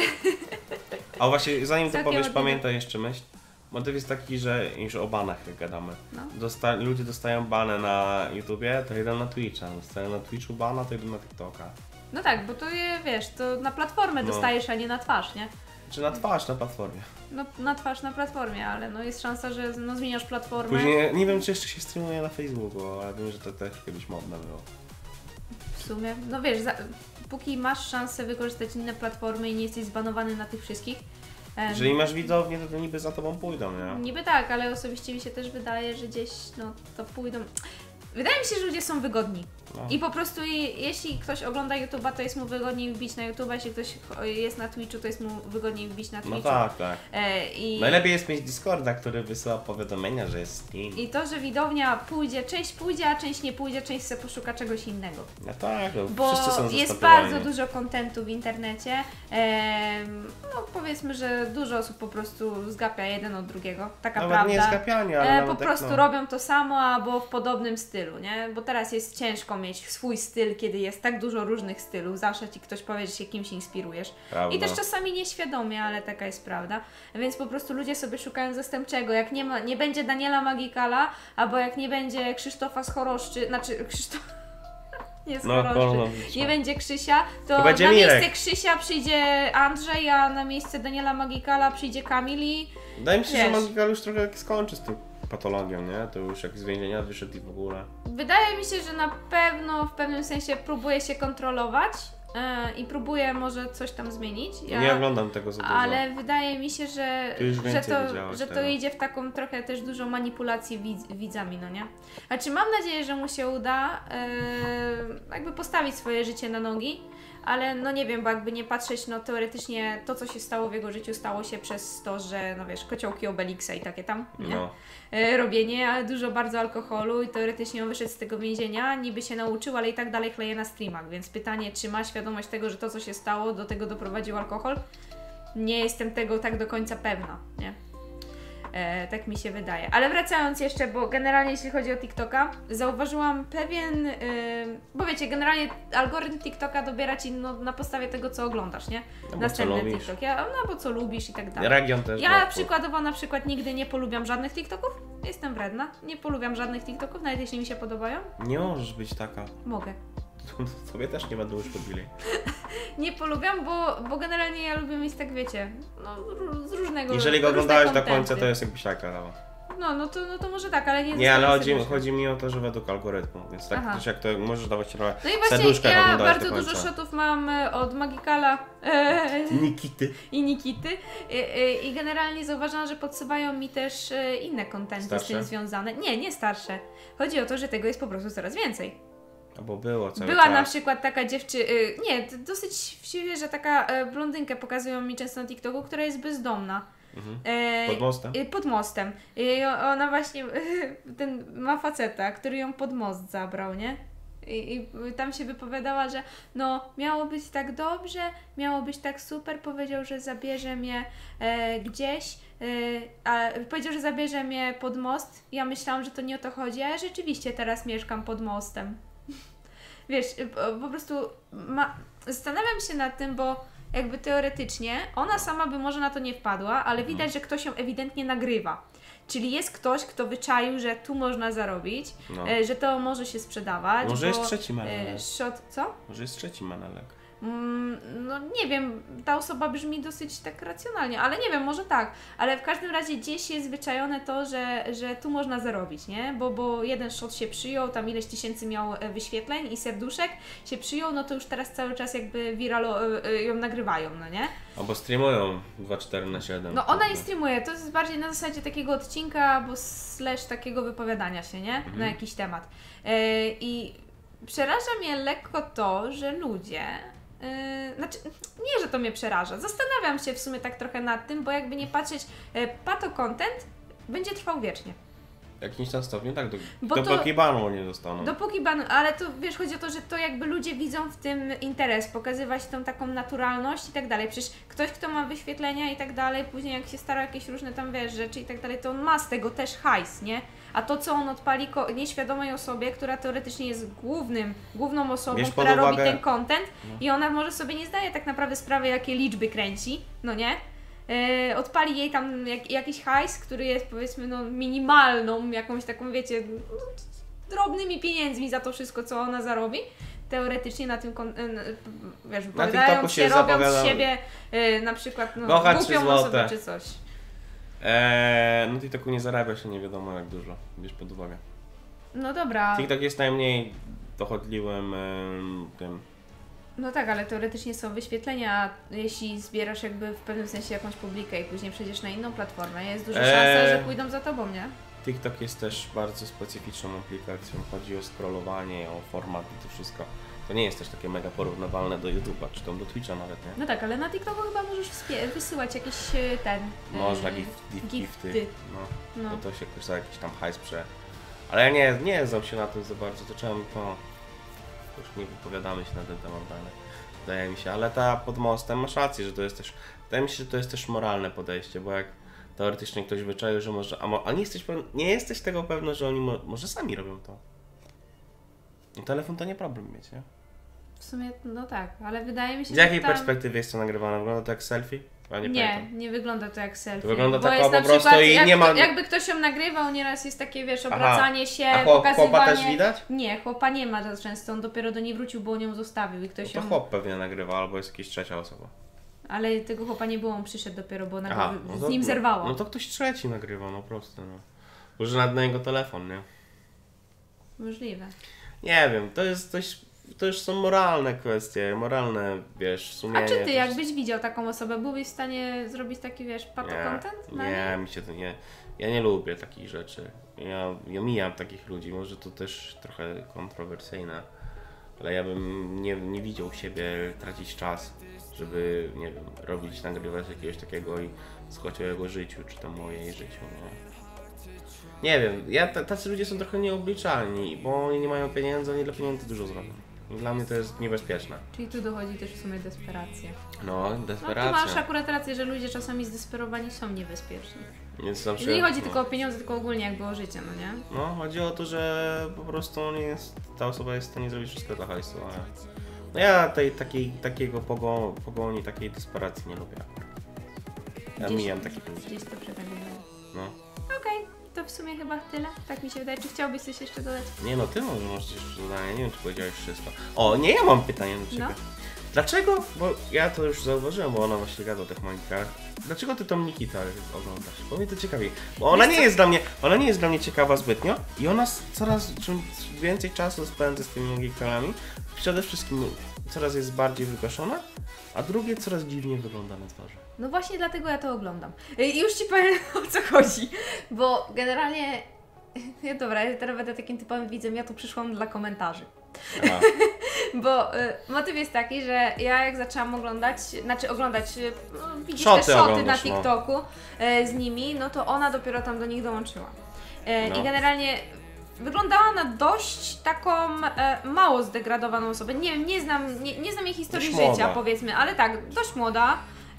A właśnie, zanim to Całkiem powiesz, ładnie. pamiętaj jeszcze myśl. Motyw jest taki, że już o banach jak gadamy. No. Dosta ludzie dostają bany na YouTubie, to idą na Twitcha. Dostają na Twitchu bana, to idą na TikToka. No tak, bo to je, wiesz, to na platformę No. dostajesz, a nie na twarz, nie? Czy na twarz na platformie. No na twarz na platformie, ale no jest szansa, że no, zmieniasz platformę. Później, nie wiem czy jeszcze się streamuje na Facebooku, ale wiem, że to też kiedyś modne było. W sumie, no wiesz, za, póki masz szansę wykorzystać inne platformy i nie jesteś zbanowany na tych wszystkich. em, Jeżeli masz widownię, to, to niby za tobą pójdą, nie? Niby tak, ale osobiście mi się też wydaje, że gdzieś no to pójdą. Wydaje mi się, że ludzie są wygodni. No. I po prostu i, jeśli ktoś ogląda YouTube'a, to jest mu wygodniej wbić na YouTube'a, jeśli ktoś jest na Twitchu, to jest mu wygodniej wbić na Twitchu. No tak, tak. E, i, Najlepiej jest mieć Discorda, który wysyła powiadomienia, że jest stream. I to, że widownia pójdzie, część pójdzie, a część nie pójdzie, część sobie poszuka czegoś innego. No tak, no, Bo wszyscy są jest zastopowani. bardzo dużo kontentu w internecie. Em, no powiedzmy, że dużo osób po prostu zgapia jeden od drugiego. Taka Nawet prawda. nie zgapianie, ale E, nawet po tak, prostu no. robią to samo, albo w podobnym stylu, nie? Bo teraz jest ciężko mieć swój styl, kiedy jest tak dużo różnych stylów. Zawsze ci ktoś powie, że się kimś inspirujesz. Prawda. I też czasami nieświadomie, ale taka jest prawda. Więc po prostu ludzie sobie szukają zastępczego. Jak nie, ma, nie będzie Daniela Magikala, albo jak nie będzie Krzysztofa z Choroszczy, znaczy Krzysztof... nie z No, Choroszczy. Choroszczy. Nie będzie Krzysia, to, To będzie na Mirek. miejsce Krzysia przyjdzie Andrzej, a na miejsce Daniela Magikala przyjdzie Kamil i... Wydaje mi się, Wiesz. że Magical już trochę jak skończy z tą patologią, nie? To już jak z więzienia wyszedł i w ogóle. Wydaje mi się, że na pewno w pewnym sensie próbuje się kontrolować e, i próbuje może coś tam zmienić. Ja, Nie oglądam tego za dużo. ale wydaje mi się, że, Ty już że, więcej to, widziałeś że to tego. idzie w taką trochę też dużą manipulację widz, widzami, no nie? Znaczy mam nadzieję, że mu się uda e, jakby postawić swoje życie na nogi, ale no nie wiem, bo jakby nie patrzeć, no teoretycznie to, co się stało w jego życiu, stało się przez to, że no wiesz, kociołki Obelixa i takie tam, nie? No. E, robienie, ale dużo bardzo alkoholu i teoretycznie on wyszedł z tego więzienia, niby się nauczył, ale i tak dalej chleje na streamach, więc pytanie, czy ma świadomość tego, że to, co się stało, do tego doprowadził alkohol? Nie jestem tego tak do końca pewna, nie? E, tak mi się wydaje. Ale wracając jeszcze, bo generalnie jeśli chodzi o TikToka, zauważyłam pewien, y, bo wiecie, generalnie algorytm TikToka dobiera Ci no, na podstawie tego, co oglądasz, nie? No bo Następny co lubisz. TikTok. Ja, no bo co lubisz i tak dalej. Region też. Ja był. przykładowo na przykład nigdy nie polubiam żadnych TikToków. Jestem wredna. Nie polubiam żadnych TikToków, nawet jeśli mi się podobają. Nie możesz być taka. Mogę. Tobie też nie będą już pobili. Nie polubiam, bo, bo generalnie ja lubię mieć tak, wiecie, no, ró- z różnego Jeżeli go różne oglądałeś do kontenty. końca, to jest jakbyś taka dała. No, no to, no to może tak, ale nie Nie, ale zostawiam chodzi, sobie chodzi mi o to, że według algorytmu. Więc tak Aha. też jak to możesz dawać trochę No i właśnie serduszka, jak ja oglądałeś bardzo do dużo końca. shotów mam e, od Magikala e, Nikity. i Nikity e, e, i generalnie zauważam, że podsyłają mi też e, inne kontenty z Starsze? tym związane. Nie, nie starsze. Chodzi o to, że tego jest po prostu coraz więcej. Albo było cały Była czas. na przykład taka dziewczyna, y, nie, d- dosyć świeże, taka e, blondynkę pokazują mi często na TikToku, która jest bezdomna. Mhm. E, Pod mostem? y, Pod mostem. I o- ona właśnie, ten ma faceta, który ją pod most zabrał, nie? I, I tam się wypowiadała, że no miało być tak dobrze, miało być tak super, powiedział, że zabierze mnie e, gdzieś, e, a powiedział, że zabierze mnie pod most. Ja myślałam, że to nie o to chodzi, a ja rzeczywiście teraz mieszkam pod mostem. Wiesz, po, po prostu ma, zastanawiam się nad tym, bo jakby teoretycznie, ona sama by może na to nie wpadła, ale widać, Mhm. że ktoś ją ewidentnie nagrywa. Czyli jest ktoś, kto wyczaił, że tu można zarobić, No. e, że to może się sprzedawać. Może bo, jest trzeci e, menelek. shot, co? Może jest trzeci menelek. Mm, no nie wiem, ta osoba brzmi dosyć tak racjonalnie, ale nie wiem, może tak, ale w każdym razie gdzieś jest zwyczajone to, że, że tu można zarobić, nie? Bo, bo jeden shot się przyjął, tam ileś tysięcy miał e, wyświetleń i serduszek się przyjął, no to już teraz cały czas jakby viralo e, e, ją nagrywają, no nie? Albo streamują dwa cztery na siedem. No ona nie streamuje, to jest bardziej na zasadzie takiego odcinka, albo slash takiego wypowiadania się, nie? Mhm. Na jakiś temat. E, I przeraża mnie lekko to, że ludzie... Yy, znaczy, nie, że to mnie przeraża. Zastanawiam się w sumie tak trochę nad tym, bo jakby nie patrzeć, yy, pato content będzie trwał wiecznie. W jakimś tam stopniu, tak, do, Bo dopóki to- banu nie dostaną. Dopóki ban, ale to wiesz, chodzi o to, że to jakby ludzie widzą w tym interes, pokazywać tą taką naturalność i tak dalej. Przecież ktoś, kto ma wyświetlenia i tak dalej, później jak się stara o jakieś różne tam, wiesz, rzeczy i tak dalej, to on ma z tego też hajs, nie? A to, co on odpali ko- nieświadomej osobie, która teoretycznie jest głównym, główną osobą, Bierz pod która robi uwagę- ten content No. i ona może sobie nie zdaje tak naprawdę sprawy, jakie liczby kręci, no nie? Yy, odpali jej tam jak, jakiś hajs, który jest powiedzmy no minimalną, jakąś taką wiecie, no, drobnymi pieniędzmi za to wszystko, co ona zarobi. Teoretycznie na tym, kon- yy, wiesz, TikToku wypowiadając się się, robiąc zapowiada- z siebie yy, na przykład no, Kocha trzy głupią złote. osobę czy coś. Eee, no TikToku nie zarabia się nie wiadomo jak dużo, bierz pod uwagę. No dobra, TikTok jest najmniej dochodliwym em, tym. no tak, ale teoretycznie są wyświetlenia, jeśli zbierasz jakby w pewnym sensie jakąś publikę i później przejdziesz na inną platformę, jest duża Eee. szansa, że pójdą za tobą, nie? TikTok jest też bardzo specyficzną aplikacją, chodzi o scrollowanie, o format i to wszystko. To nie jest też takie mega porównywalne do YouTube'a, czy tam do Twitcha nawet, nie? No tak, ale na TikToku chyba możesz wspie- wysyłać jakiś e, ten... e, Można gift, gift, gifty. gifty, no, No. bo to się jakoś za jakiś tam hajs prze... Ale ja nie, nie znam się na tym za bardzo, to czemu to... Już nie wypowiadamy się na ten temat dalej, wydaje mi się, ale ta pod mostem masz rację, że to jest też... Wydaje mi się, że to jest też moralne podejście, bo jak teoretycznie ktoś wyczaił, że może... A, mo, a nie, jesteś pewien, nie jesteś tego pewny, że oni mo, może sami robią to. I telefon to nie problem mieć, nie? W sumie, no tak, ale wydaje mi się, Z jakiej że tam... perspektywy jest to nagrywane? Wygląda to jak selfie? Ja nie, Nie, pamiętam. nie wygląda to jak selfie. To wygląda bo tak jest o, na po prostu przykład, i jak nie ma- kto- Jakby ktoś ją nagrywał, nieraz jest takie, wiesz, Aha. obracanie się, A chłop, pokazywanie... chłopa też widać? Nie, chłopa nie ma za często, on dopiero do niej wrócił, bo on ją zostawił i No ktoś to ją... chłop pewnie nagrywa, albo jest jakaś trzecia osoba. Ale tego chłopa nie było, on przyszedł dopiero, bo ona Aha, go no z to- nim zerwała. No to ktoś trzeci nagrywa, no proste, no. Może nawet na jego telefon, nie? Możliwe. Nie wiem, to jest coś... To już są moralne kwestie, moralne, wiesz, sumienie. A czy ty, to jakbyś widział taką osobę, byłbyś w stanie zrobić taki, wiesz, pato Nie, content na nie, niej? mi się to nie... Ja nie lubię takich rzeczy. Ja, ja mijam takich ludzi, może to też trochę kontrowersyjne, ale ja bym nie, nie widział siebie tracić czas, żeby, nie wiem, robić, nagrywać jakiegoś takiego i słuchać o jego życiu, czy tam o jej życiu, nie? Nie wiem, ja, t- tacy ludzie są trochę nieobliczalni, bo oni nie mają pieniędzy, oni dla pieniędzy dużo zrobią. I dla mnie to jest niebezpieczne. Czyli tu dochodzi też w sumie desperacja. No, No tu desperacja. masz akurat rację, że ludzie czasami zdesperowani są niebezpieczni. Więc zawsze, Nie chodzi no. tylko o pieniądze, tylko ogólnie jakby o życie, no nie? No, chodzi o to, że po prostu on jest, ta osoba jest w stanie zrobić wszystko dla hajsu, ale... No ja tej, takiej, takiego pogo, pogoni, takiej desperacji nie lubię. Ja Gdzieś- mijam takich ludzi. Gdzieś to przegadujemy. No. Okej, to w sumie chyba tyle. Tak mi się wydaje. Czy chciałbyś coś jeszcze dodać? Nie no, ty może masz jeszcze zadanie, nie wiem czy powiedziałeś wszystko. O, nie, ja mam pytanie do ciebie. No. Dlaczego, bo ja to już zauważyłem, bo ona właśnie gada o tych magikach. Dlaczego ty tą Nikitę oglądasz? Bo mnie to ciekawi. Bo ona Wiesz nie co? jest dla mnie, ona nie jest dla mnie ciekawa zbytnio i ona s- coraz czym więcej czasu spędza z tymi magikami. Przede wszystkim coraz jest bardziej wygaszona, a drugie coraz dziwniej wygląda na twarzy. No właśnie dlatego ja to oglądam. I już Ci powiem o co chodzi. Bo generalnie... Ja dobra, ja teraz będę takim typowym widzem, ja tu przyszłam dla komentarzy. Aha. Bo y, motyw jest taki, że ja jak zaczęłam oglądać, znaczy oglądać, y, no, widzisz Szoty te szoty na oglądasz, no. TikToku y, z nimi, no to ona dopiero tam do nich dołączyła. Y, No. I generalnie wyglądała na dość taką e, mało zdegradowaną osobę. Nie wiem, nie znam, nie, nie znam jej historii Dość życia, młoda. powiedzmy, ale tak, dość młoda.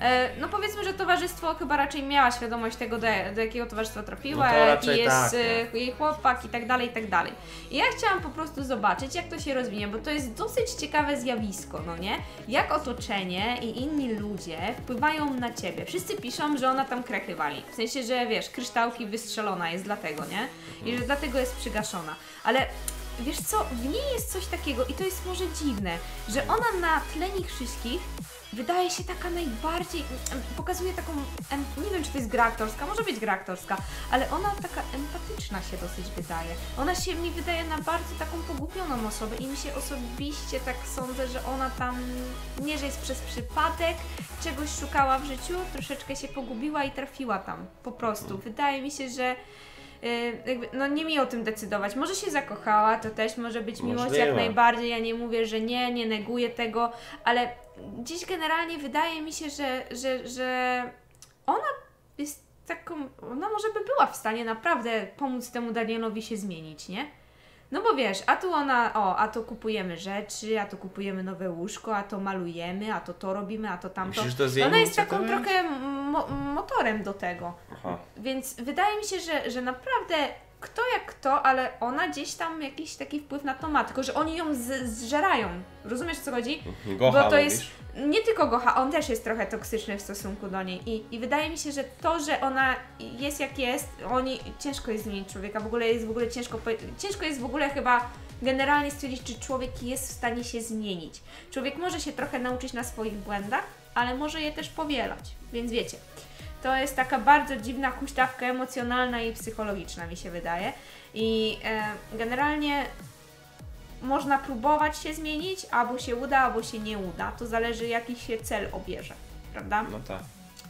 E, no powiedzmy, że towarzystwo chyba raczej miała świadomość tego, do, do jakiego towarzystwa trafiła, No to jaki raczej jest tak, e, jej chłopak i tak dalej, i tak dalej. I ja chciałam po prostu zobaczyć, jak to się rozwinie, bo to jest dosyć ciekawe zjawisko, no nie? Jak otoczenie i inni ludzie wpływają na ciebie. Wszyscy piszą, że ona tam krechy wali. W sensie, że wiesz, kryształki wystrzelona jest dlatego, nie? I że dlatego jest przygaszona. Ale wiesz co, w niej jest coś takiego i to jest może dziwne, że ona na tle nich wszystkich wydaje się taka najbardziej, pokazuje taką, nie wiem czy to jest gra aktorska, może być gra aktorska, ale ona taka empatyczna się dosyć wydaje. Ona się mi wydaje na bardzo taką pogubioną osobę i mi się osobiście tak sądzę, że ona tam, nie że jest przez przypadek, czegoś szukała w życiu, troszeczkę się pogubiła i trafiła tam, po prostu. Wydaje mi się, że jakby, no nie mi o tym decydować. Może się zakochała, to też może być miłość Możliwe. jak najbardziej. Ja nie mówię, że nie, nie neguję tego, ale gdzieś generalnie wydaje mi się, że, że, że ona jest taką, ona może by była w stanie naprawdę pomóc temu Danielowi się zmienić, nie? No bo wiesz, a tu ona, o, a to kupujemy rzeczy, a to kupujemy nowe łóżko, a to malujemy, a to to robimy, a to tamto. Myślisz, że to jest jej Ona jest taką inicjatywa? trochę mo motorem do tego. Aha. Więc wydaje mi się, że, że naprawdę kto jak kto, ale ona gdzieś tam jakiś taki wpływ na to ma, tylko że oni ją z zżerają. Rozumiesz o co chodzi? Gocha, Bo to jest mówisz? nie tylko Gocha, on też jest trochę toksyczny w stosunku do niej I, i wydaje mi się, że to, że ona jest jak jest, oni, ciężko jest zmienić człowieka, w ogóle jest w ogóle ciężko, ciężko jest w ogóle chyba generalnie stwierdzić, czy człowiek jest w stanie się zmienić. Człowiek może się trochę nauczyć na swoich błędach, ale może je też powielać, więc wiecie. To jest taka bardzo dziwna huśtawka emocjonalna i psychologiczna, mi się wydaje. I e, generalnie można próbować się zmienić, albo się uda, albo się nie uda. To zależy, jaki się cel obierze, prawda? No tak.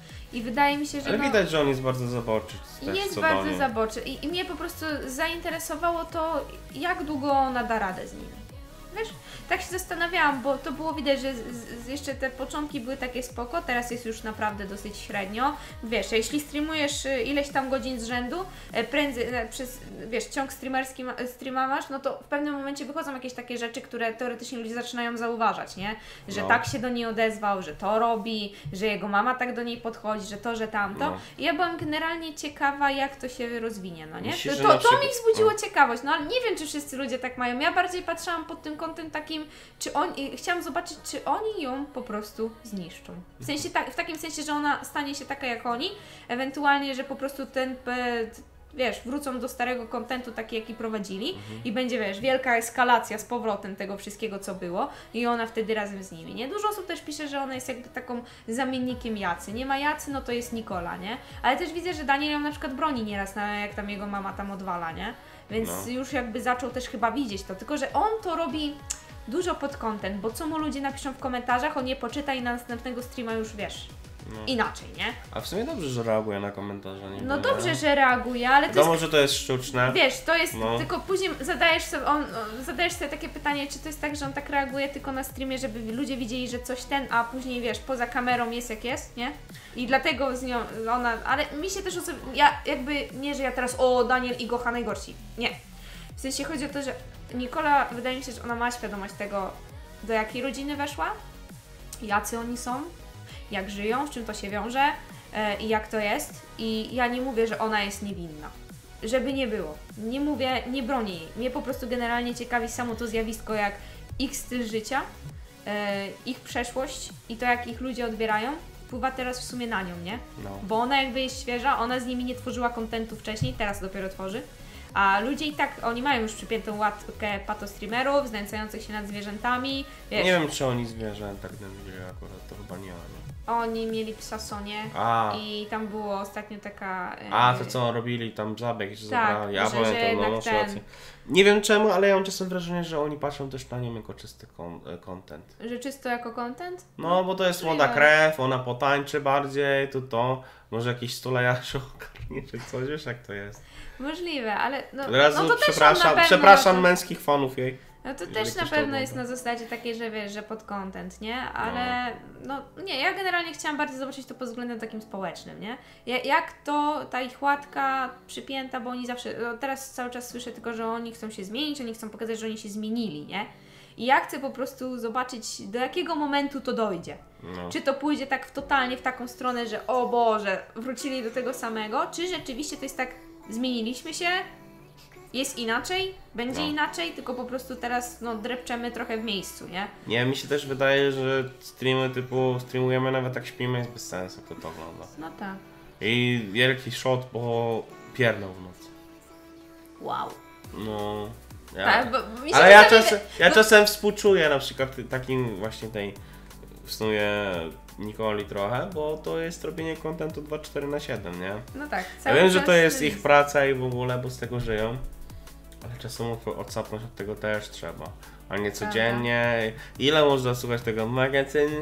I wydaje mi się, że Ale no, widać, że on jest bardzo zaborczy. Też jest co bardzo do niej. zaborczy. I, I mnie po prostu zainteresowało to, jak długo ona da radę z nimi. Wiesz, tak się zastanawiałam, bo to było widać, że z, z jeszcze te początki były takie spoko, teraz jest już naprawdę dosyć średnio. Wiesz, jeśli streamujesz y, ileś tam godzin z rzędu, e, prędzej, e, przez, wiesz, ciąg streamerski ma, streama masz, no to w pewnym momencie wychodzą jakieś takie rzeczy, które teoretycznie ludzie zaczynają zauważać, nie? Że No. tak się do niej odezwał, że to robi, że jego mama tak do niej podchodzi, że to, że tamto. No. I ja byłam generalnie ciekawa, jak to się rozwinie, no nie? Myślisz, to że to, na to przykład- mi wzbudziło no. ciekawość, no ale nie wiem, czy wszyscy ludzie tak mają. Ja bardziej patrzyłam pod tym kątem takim, czy oni, chciałam zobaczyć, czy oni ją po prostu zniszczą. W sensie tak, w takim sensie, że ona stanie się taka jak oni, ewentualnie, że po prostu ten, e, wiesz, wrócą do starego kontentu taki, jaki prowadzili Mhm. i będzie, wiesz, wielka eskalacja z powrotem tego wszystkiego, co było i ona wtedy razem z nimi, nie? Dużo osób też pisze, że ona jest jakby taką zamiennikiem Jacy. Nie ma Jacy, no to jest Nikola, nie? Ale też widzę, że Daniel ją na przykład broni nieraz, na, jak tam jego mama tam odwala, nie? Więc No. już jakby zaczął też chyba widzieć to, tylko że on to robi dużo pod content, bo co mu ludzie napiszą w komentarzach, on je poczyta i na następnego streama już wiesz, No. inaczej, nie? A w sumie dobrze, że reaguje na komentarze, nie? No Nie? dobrze, że reaguje, ale to Wiadomo, jest, że to jest sztuczne. wiesz, to jest, No. tylko później zadajesz sobie, on, zadajesz sobie takie pytanie, czy to jest tak, że on tak reaguje tylko na streamie, żeby ludzie widzieli, że coś ten, a później wiesz, poza kamerą jest jak jest, nie? I dlatego z nią, ona, ale mi się też osobi- ja jakby, nie, że ja teraz, o, Daniel i Gocha najgorsi, nie. W sensie chodzi o to, że Nikola, wydaje mi się, że ona ma świadomość tego, do jakiej rodziny weszła, jacy oni są, jak żyją, z czym to się wiąże e, i jak to jest. I ja nie mówię, że ona jest niewinna. Żeby nie było. Nie mówię, nie bronię jej. Mnie po prostu generalnie ciekawi samo to zjawisko, jak ich styl życia, e, ich przeszłość i to, jak ich ludzie odbierają, wpływa teraz w sumie na nią, nie? No. Bo ona jakby jest świeża, ona z nimi nie tworzyła kontentu wcześniej, teraz dopiero tworzy. A ludzie i tak, oni mają już przypiętą łatkę patostreamerów, znęcających się nad zwierzętami, wiesz, Nie wiem, czy oni zwierzęta tak nędzili akurat, to chyba nie, nie. oni mieli psa Sonię A, i tam było ostatnio taka... e, a to co robili tam zabieg, że tak, zabrali, a że- bo że to jednak no, masz ten- rację. Nie wiem czemu, ale ja mam czasem wrażenie, że oni patrzą też na nią jako czysty kon- e, content. Że czysto jako content? No, bo to jest młoda możliwe. krew, ona potańczy bardziej, tu to, może jakiś stulejarz ogarnie czy coś, wiesz jak to jest. Możliwe, ale no, Od razu no to też on przepraszam, na pewno, przepraszam to, męskich fanów jej. no to jeżeli też na ktoś to pewno ogląda. jest na zasadzie takiej, że wiesz, że pod content, nie? Ale no nie, ja generalnie chciałam bardziej zobaczyć to pod względem takim społecznym, nie? Ja- Jak to, ta ich łatka przypięta, bo oni zawsze, no teraz cały czas słyszę tylko, że oni chcą się zmienić, oni chcą pokazać, że oni się zmienili, nie? I ja chcę po prostu zobaczyć, do jakiego momentu to dojdzie. No. Czy to pójdzie tak w totalnie w taką stronę, że o Boże, wrócili do tego samego, czy rzeczywiście to jest tak, zmieniliśmy się, jest inaczej, będzie No. inaczej, tylko po prostu teraz no, drepczemy trochę w miejscu, nie? Nie, mi się też wydaje, że streamy typu streamujemy nawet jak śpimy jest bez sensu, jak to ogląda. No tak. I wielki shot, bo pierdol w nocy. Wow. No... Ja. Tak, bo mi się Ale ja, wydaje, czasem, ja bo... czasem współczuję na przykład takim właśnie tej w sumie Nikoli trochę, bo to jest robienie kontentu dwadzieścia cztery na siedem, nie? No tak. Ja wiem, że to jest ten... ich praca i w ogóle, bo z tego żyją, ale czasem odsapnąć od tego też trzeba. A nie codziennie. Ile można słuchać tego magazynu?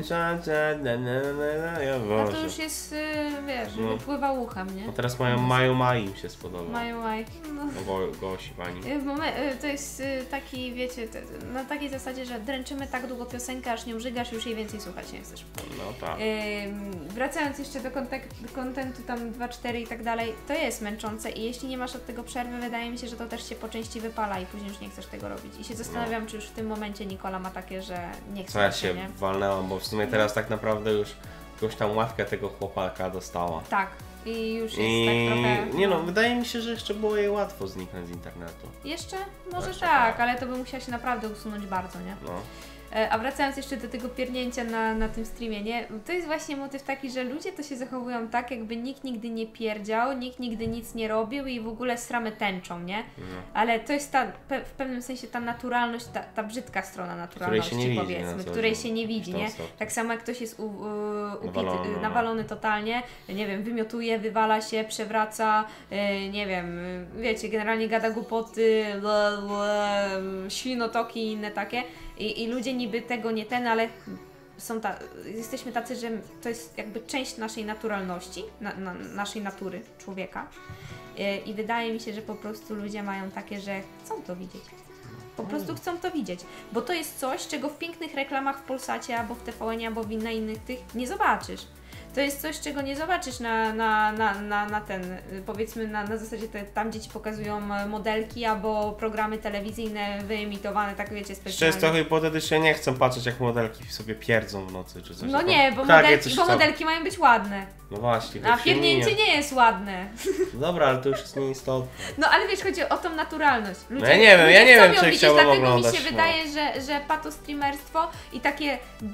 Ja no to już jest, wiesz, no. wypływa uchem, nie? No teraz mają Maju Maj, im się spodobało. Maju Maj. No. No go, gości pani. To jest taki, wiecie, na takiej zasadzie, że dręczymy tak długo piosenkę, aż nie użygasz, już jej więcej słuchać nie chcesz. No tak. Yy, wracając jeszcze do kontentu tam dwa cztery i tak dalej, to jest męczące i jeśli nie masz od tego przerwy, wydaje mi się, że to też się po części wypala i później już nie chcesz tego robić. I się zastanawiam, no. czy już w tym momencie Nikola ma takie, że nie chce. Co ja się nie? walnęłam, bo w sumie teraz tak naprawdę już jakąś tam ławkę tego chłopaka dostała. Tak. I już jest I... tak trochę... Nie no, wydaje mi się, że jeszcze było jej łatwo zniknąć z internetu. Jeszcze? Może jeszcze tak, tak, ale to by musiała się naprawdę usunąć bardzo, nie? No. A wracając jeszcze do tego piernięcia na, na tym streamie, nie? To jest właśnie motyw taki, że ludzie to się zachowują tak, jakby nikt nigdy nie pierdział, nikt nigdy nic nie robił i w ogóle sramy tęczą, nie? No. Ale to jest ta, pe, w pewnym sensie ta naturalność, ta, ta brzydka strona naturalności, której się nie powiedzmy, widzi, której się nie widzi, nie? Tak samo jak ktoś jest u, u, upity, nawalony, no. nawalony totalnie, nie wiem, wymiotuje, wywala się, przewraca, yy, nie wiem, wiecie, generalnie gada głupoty, ble, ble, ślinotoki i inne takie. I, I ludzie niby tego nie ten, ale są ta, jesteśmy tacy, że to jest jakby część naszej naturalności, na, na, naszej natury człowieka. I, I wydaje mi się, że po prostu ludzie mają takie, że chcą to widzieć. Po prostu chcą to widzieć, bo to jest coś, czego w pięknych reklamach w Polsacie, albo w T V N, albo w na innych tych nie zobaczysz. To jest coś, czego nie zobaczysz na, na, na, na, na ten, powiedzmy na, na zasadzie te, tam, gdzie ci pokazują modelki albo programy telewizyjne wyemitowane, tak wiecie, specjalnie. Często hipotetycznie nie chcą patrzeć, jak modelki sobie pierdzą w nocy czy coś. No nie, bo, modelki, bo modelki mają być ładne. No właśnie. A pierdnięcie nie jest ładne. Dobra, ale to już jest nieistotne. No ale wiesz, chodzi o tą naturalność. Ludzie, no ja nie wiem, ja nie wiem, czy widzieć, chciałbym dlatego oglądać. mi się no. wydaje, że, że patostreamerstwo i takie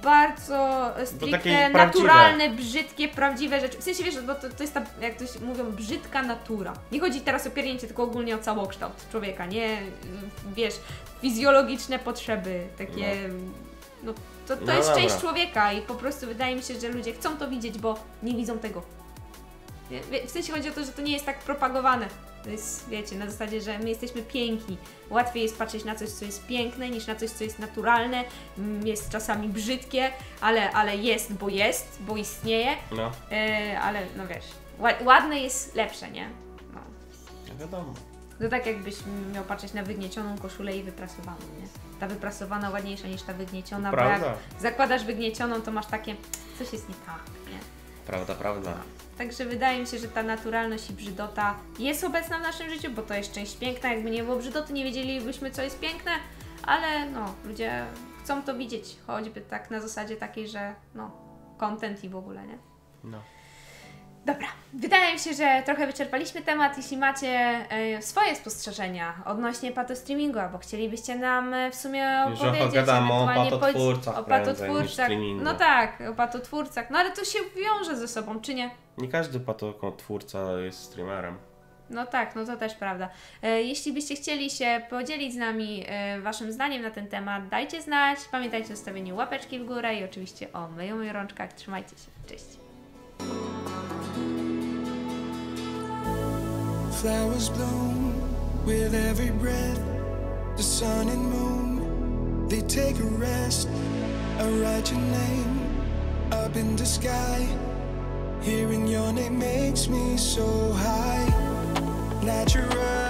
bardzo stricte, takie naturalne, prawdziwe. brzydkie, prawdziwe rzeczy. W sensie wiesz, bo to, to jest ta, jak ktoś mówią, brzydka natura. Nie chodzi teraz o pierdnięcie, tylko ogólnie o całokształt człowieka, nie? Wiesz, fizjologiczne potrzeby, takie... No. No, to, to no jest dobra. część człowieka i po prostu wydaje mi się, że ludzie chcą to widzieć, bo nie widzą tego. W sensie chodzi o to, że to nie jest tak propagowane. To jest, wiecie, na zasadzie, że my jesteśmy piękni. Łatwiej jest patrzeć na coś, co jest piękne, niż na coś, co jest naturalne. Jest czasami brzydkie, ale, ale jest, bo jest, bo istnieje. No. Yy, ale no wiesz, ładne jest lepsze, nie? No. No wiadomo. To tak jakbyś miał patrzeć na wygniecioną koszulę i wyprasowaną, nie? Ta wyprasowana ładniejsza niż ta wygnieciona, prawda. Bo jak zakładasz wygniecioną, to masz takie, coś jest nie tak, nie? Prawda, prawda. No. Także wydaje mi się, że ta naturalność i brzydota jest obecna w naszym życiu, bo to jest część piękna. Jakby nie było brzydoty, nie wiedzielibyśmy, co jest piękne, ale no, ludzie chcą to widzieć, choćby tak na zasadzie takiej, że no, content i w ogóle, nie? No. Dobra, wydaje mi się, że trochę wyczerpaliśmy temat. Jeśli macie e, swoje spostrzeżenia odnośnie patostreamingu, albo chcielibyście nam e, w sumie opowiedzieć gadamy o ewentualnie patotwórcach, o patotwórcach. No tak, o patotwórcach. No ale to się wiąże ze sobą, czy nie? Nie każdy patotwórca jest streamerem. No tak, no to też prawda. E, jeśli byście chcieli się podzielić z nami e, waszym zdaniem na ten temat, dajcie znać. Pamiętajcie o stawieniu łapeczki w górę i oczywiście o myju myju rączkach. Trzymajcie się. Cześć. Flowers bloom with every breath. The sun and moon, they take a rest. I write your name up in the sky. Hearing your name makes me so high. Natural